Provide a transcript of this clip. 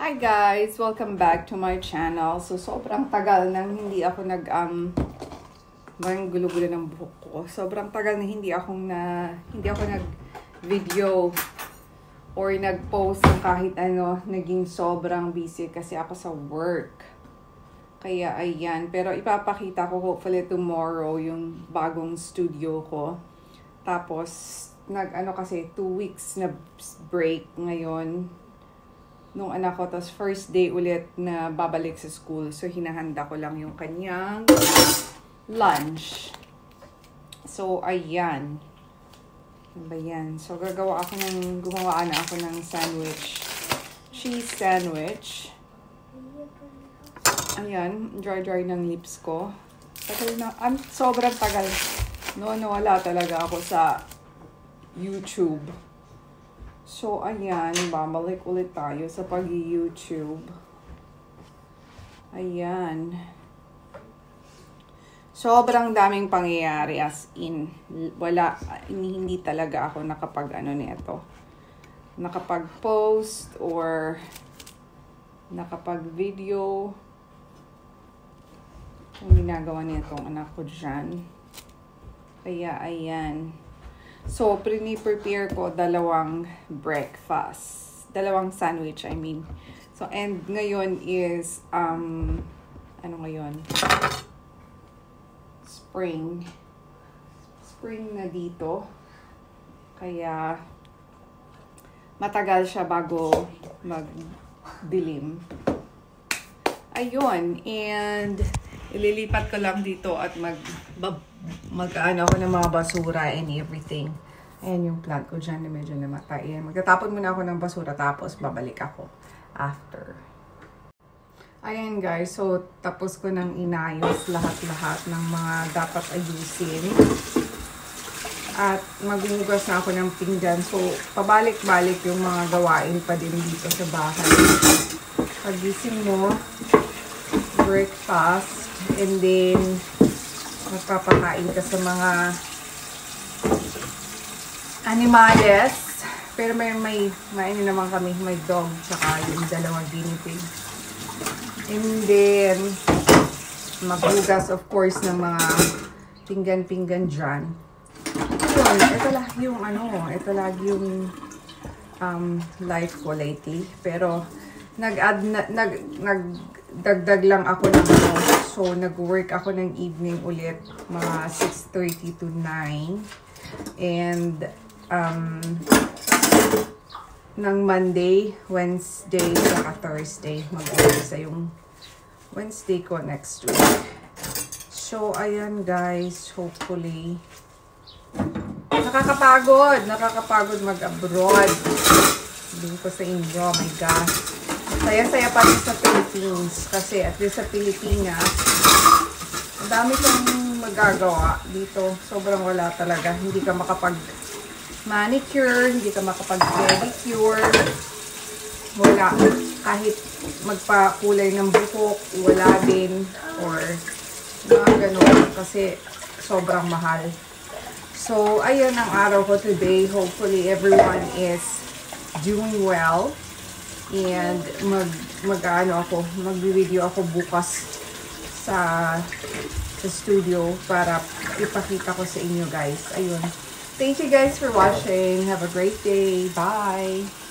Hi guys! Welcome back to my channel. So, sobrang tagal nang hindi ako Parang gulo-gulo ng buhok ko. Sobrang tagal na hindi ako nag-video or nag-post ng kahit ano. Naging sobrang busy kasi ako sa work. Kaya, ayan. Pero ipapakita ko hopefully tomorrow yung bagong studio ko. Tapos, kasi 2 weeks na break ngayon nung anak ko. Tapos first day ulit na babalik sa school. So, hinahanda ko lang yung kanyang lunch. So, ayan. Ano ba yan? So, gumawa na ako ng sandwich. Cheese sandwich. Ayan. Dry ng lips ko. Tagal na. Sobrang tagal. Wala talaga ako sa YouTube. So, ayan. Babalik ulit tayo sa pag-YouTube. Ayan. Sobrang daming pangyayari as in. Hindi talaga ako nakapag-post or nakapag-video. Ang ginagawa nitong anak ko dyan. Kaya, ayan. So, prepare ko dalawang sandwich, I mean. So, and ngayon is, ano ngayon? Spring na dito. Kaya, matagal siya bago magdilim. Ayun, and ililipat ko lang dito at mag-ano ako ng mga basura and everything. Ayan yung plant ko dyan na medyo namatay. Ayan, magtatapon muna ako ng basura tapos babalik ako after. Ayan guys, so tapos ko nang inayos lahat-lahat ng mga dapat ayusin. At maghuhugas na ako ng pinggan. So, pabalik-balik yung mga gawain pa din dito sa bahay. Pagising mo, breakfast, and then magpapakain ka sa mga animales. Pero may naman kami, may dog, tsaka yung dalawang guinea pig. And then, maghugas of course ng mga pinggan-pinggan dyan. Yun, ito lagi yung life ko lately. Pero, nagdagdag lang ako ng so, nag-work ako ng evening ulit, mga 6:30 to 9. And, ng Monday, Wednesday, saka Thursday. Mag-umpisa yung Wednesday ko next week. So, ayan guys. Hopefully, nakakapagod mag-abroad. Sabihin ko sa inyo, oh my gosh. Saya-saya pa rin sa Philippines. Kasi at least sa Pilipinas, ang dami kang magagawa dito. Sobrang wala talaga. Hindi ka manicure, hindi ka makapag-pedicure, wala. Kahit magpakulay ng buhok, wala din. Or mga ganun. Kasi sobrang mahal. So, ayun ang araw ko today. Hopefully, everyone is doing well. And mag-video ako bukas sa studio para ipakita ko sa inyo guys. Ayun. Thank you guys for watching. Have a great day. Bye!